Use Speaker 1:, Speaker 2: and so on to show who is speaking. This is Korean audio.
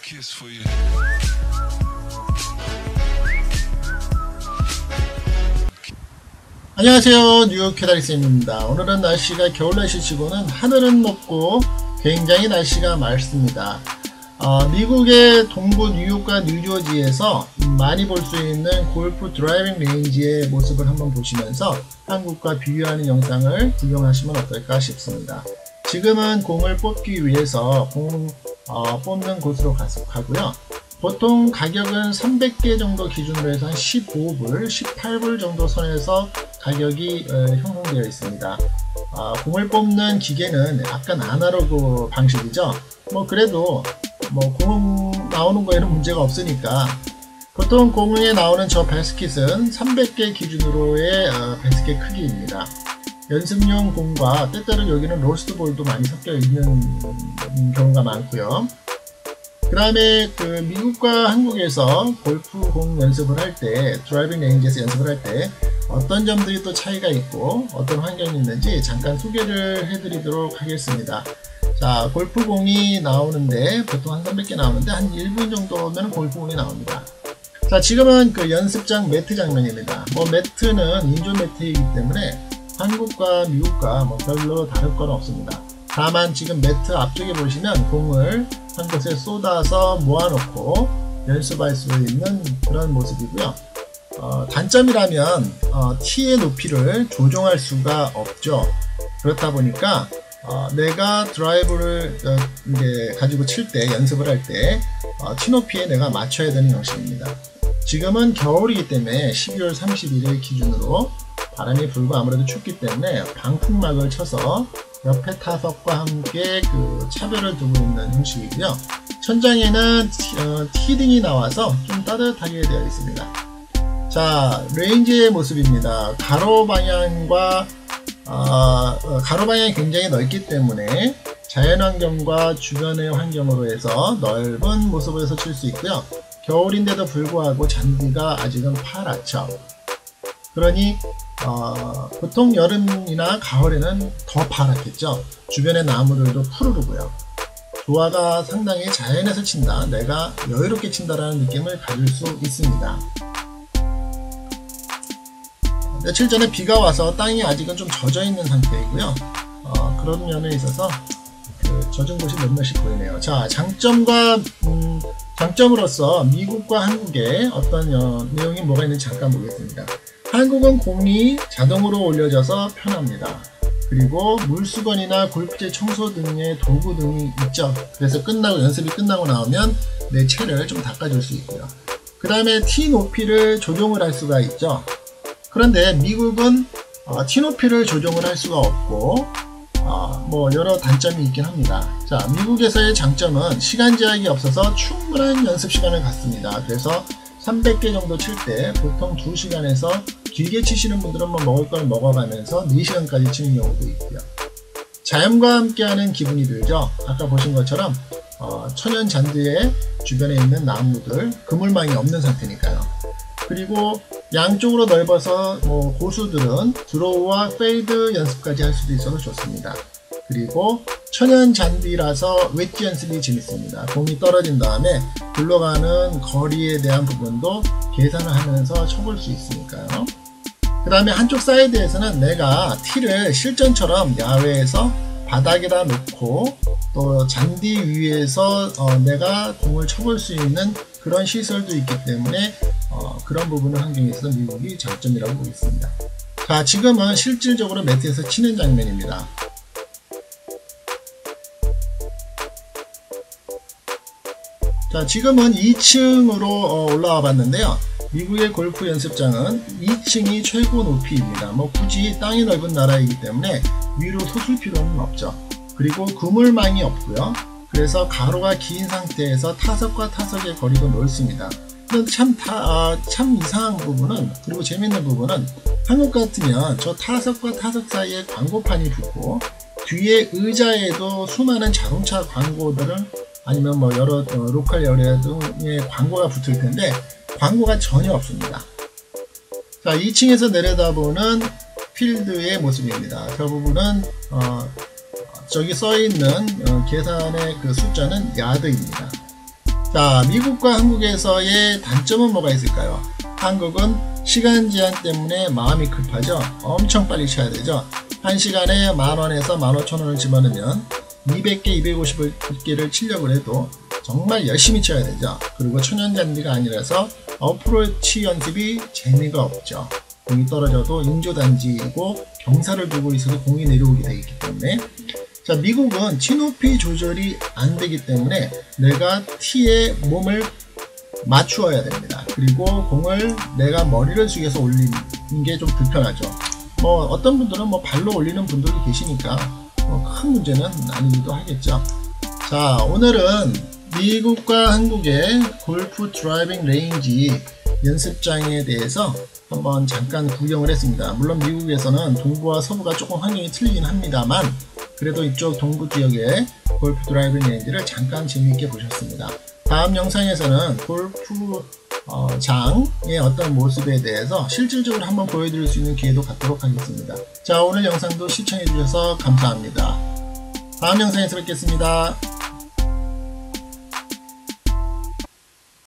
Speaker 1: kiss for you.
Speaker 2: 안녕하세요, 뉴욕 캐다리쌤입니다. 오늘은 날씨가 겨울 날씨치고는 하늘은 높고 굉장히 날씨가 맑습니다. 미국의 동부 뉴욕과 뉴저지에서 많이 볼 수 있는 골프 드라이빙 레인지의 모습을 한번 보시면서 한국과 비교하는 영상을 구경하시면 어떨까 싶습니다. 지금은 공을 뽑기 위해서 공 뽑는 곳으로 가고요. 보통 가격은 300개 정도 기준으로 해서 한 15불, 18불 정도 선에서 가격이 형성되어 있습니다. 공을 뽑는 기계는 약간 아날로그 방식이죠. 그래도 공 나오는 거에는 문제가 없으니까 보통 공에 나오는 저 배스킷은 300개 기준으로의 배스킷 크기입니다. 연습용 공과 때때로 여기는 로스트볼도 많이 섞여 있는 경우가 많고요. 그 다음에 미국과 한국에서 골프공 연습을 할 때, 드라이빙 레인지에서 연습을 할 때 어떤 점들이 또 차이가 있고 어떤 환경이 있는지 잠깐 소개를 해드리도록 하겠습니다. 자, 골프공이 나오는데 보통 한 300개 나오는데 한 1분 정도면 골프공이 나옵니다. 자, 지금은 연습장 매트 장면입니다. 매트는 인조 매트이기 때문에 한국과 미국과 별로 다를 건 없습니다. 다만 지금 매트 앞쪽에 보시면 공을 한 곳에 쏟아서 모아놓고 연습할 수 있는 그런 모습이고요. 단점이라면 티의 높이를 조정할 수가 없죠. 그렇다 보니까 내가 드라이브를 가지고 칠 때, 연습을 할 때 티 높이에 내가 맞춰야 되는 형식입니다. 지금은 겨울이기 때문에 12월 31일 기준으로 바람이 불고 아무래도 춥기 때문에 방풍막을 쳐서 옆에 타석과 함께 차별을 두고 있는 형식이고요. 천장에는 티등이 나와서 좀 따뜻하게 되어 있습니다. 자, 레인지의 모습입니다. 가로 방향이 굉장히 넓기 때문에 자연환경과 주변의 환경으로 해서 넓은 모습에서 칠 수 있고요. 겨울인데도 불구하고 잔디가 아직은 파랗죠. 그러니 보통 여름이나 가을에는 더 파랗겠죠. 주변의 나무들도 푸르르고요. 조화가 상당히 자연에서 친다, 내가 여유롭게 친다라는 느낌을 가질 수 있습니다. 며칠 전에 비가 와서 땅이 아직은 좀 젖어 있는 상태이고요. 그런 면에 있어서 젖은 곳이 몇몇이 보이네요. 자, 장점으로서 미국과 한국의 어떤 내용이 뭐가 있는지 잠깐 보겠습니다. 한국은 공이 자동으로 올려져서 편합니다. 그리고 물수건이나 골프채 청소 등의 도구 등이 있죠. 그래서 연습이 끝나고 나오면 내 채를 좀 닦아줄 수 있고요. 그 다음에 티 높이를 조정을 할 수가 있죠. 그런데 미국은 티 높이를 조정을 할 수가 없고 여러 단점이 있긴 합니다. 자, 미국에서의 장점은 시간 제약이 없어서 충분한 연습 시간을 갖습니다. 그래서 300개 정도 칠 때 보통 2시간에서 길게 치시는 분들은 먹을 걸 먹어가면서 4시간까지 치는 경우도 있고요. 자연과 함께하는 기분이 들죠. 아까 보신 것처럼 천연 잔디의 주변에 있는 나무들, 그물망이 없는 상태니까요. 그리고 양쪽으로 넓어서 고수들은 드로우와 페이드 연습까지 할 수도 있어서 좋습니다. 그리고 천연 잔디라서 웨지 연습이 재밌습니다. 공이 떨어진 다음에 굴러가는 거리에 대한 부분도 계산을 하면서 쳐볼 수 있으니까요. 그 다음에 한쪽 사이드에서는 내가 티를 실전처럼 야외에서 바닥에다 놓고 또 잔디 위에서 내가 공을 쳐볼 수 있는 그런 시설도 있기 때문에 그런 부분은 환경에 있어서 미국이 장점이라고 보겠습니다. 자, 지금은 실질적으로 매트에서 치는 장면입니다. 자, 지금은 2층으로 올라와 봤는데요. 미국의 골프 연습장은 2층이 최고 높이입니다. 굳이 땅이 넓은 나라이기 때문에 위로 솟을 필요는 없죠. 그리고 그물망이 없고요. 그래서 가로가 긴 상태에서 타석과 타석의 거리도 넓습니다. 그런데 참 이상한 부분은, 그리고 재밌는 부분은, 한국 같으면 저 타석과 타석 사이에 광고판이 붙고 뒤에 의자에도 수많은 자동차 광고들은 아니면 여러 로컬 에리아 등의 광고가 붙을 텐데 광고가 전혀 없습니다. 자, 2층에서 내려다보는 필드의 모습입니다. 저 부분은 저기 써있는 계산의 숫자는 야드입니다. 자, 자, 미국과 한국에서의 단점은 뭐가 있을까요? 한국은 시간 제한 때문에 마음이 급하죠. 엄청 빨리 쳐야 되죠. 1시간에 10,000원에서 15,000원을 집어넣으면 200개, 250개를 치려고 해도 정말 열심히 쳐야 되죠. 그리고 천연잔디가 아니라서 어프로치 연습이 재미가 없죠. 공이 떨어져도 인조단지이고 경사를 두고 있어도 공이 내려오게 되어 있기 때문에. 자, 미국은 티높이 조절이 안 되기 때문에 내가 티에 몸을 맞추어야 됩니다. 그리고 공을 내가 머리를 숙여서 올리는 게 좀 불편하죠. 어떤 분들은 발로 올리는 분들도 계시니까 큰 문제는 아니기도 하겠죠. 자, 오늘은 미국과 한국의 골프 드라이빙 레인지 연습장에 대해서 한번 잠깐 구경을 했습니다. 물론 미국에서는 동부와 서부가 조금 환경이 틀리긴 합니다만 그래도 이쪽 동부 지역의 골프 드라이빙 레인지를 잠깐 재미있게 보셨습니다. 다음 영상에서는 골프 장의 어떤 모습에 대해서 실질적으로 한번 보여드릴 수 있는 기회도 갖도록 하겠습니다. 자, 오늘 영상도 시청해 주셔서 감사합니다. 다음 영상에서 뵙겠습니다.